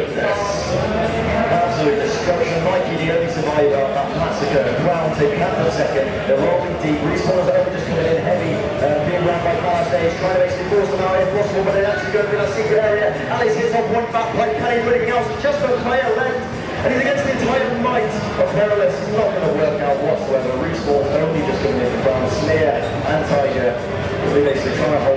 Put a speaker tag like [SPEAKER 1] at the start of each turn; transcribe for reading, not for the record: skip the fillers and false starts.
[SPEAKER 1] goodness. Absolute destruction. Mikey, the only survivor of that massacre, ground taken out for a second. They're rolling deep. Respawners are just coming in heavy, being rammed by fire stage, trying to basically force them out if possible, but they actually go through that secret area. Alice hits on one back plate, can he do anything else? Just a player left. And he's against the entire might of Perilous. It's not going to work out whatsoever. Respawn only just coming in from Sneer and Tiger. They're basically trying to hold